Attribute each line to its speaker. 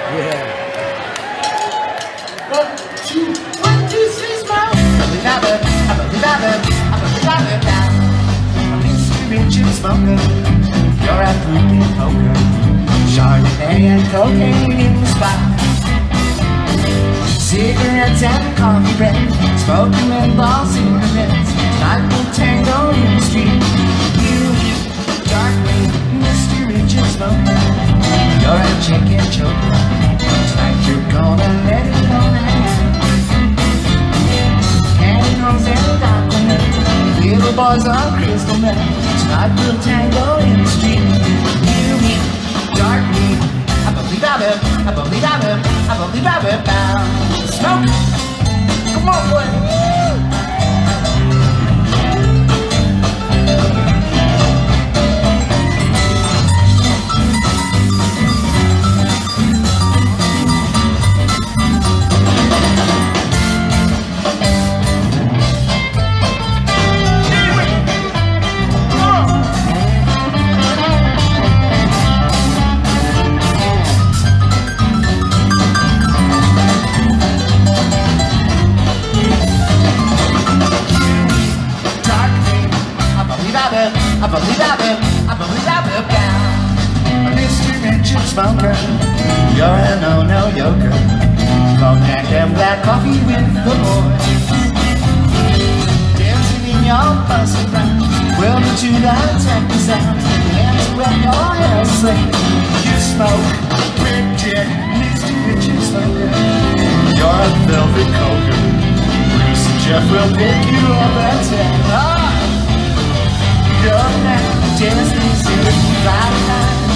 Speaker 1: Yeah.
Speaker 2: 1, 2, 3, smoke. Mr. Richard Smoker, you're a freaking poker. Chardonnay and cocaine in the spot. Cigarettes and coffee bread, smoking menthol cigarettes. Tonight we'll tango in the street. You, darkly, Mr. Richard Smoker, you're a chicken choker. Tonight you're gonna let it go now. Candles and darkness, little boys on crystal meth. Tonight we'll tango in the street. You, me, darkly, I believe I will, I believe I will, I believe I will bound. Smoke! Come on, boy! I believe I will bound. Mr. Richard Smoker, you're a no-no yoker. Long neck and black coffee with the boys, dancing in your fussy brown. Welcome to the techno sound. Hands when your hair slick. You smoke, Richard, Mr. Richard Smoker. You're a velvet coker. Bruce and Jeff will pick you up at 10. You're now dancing, singing, driving.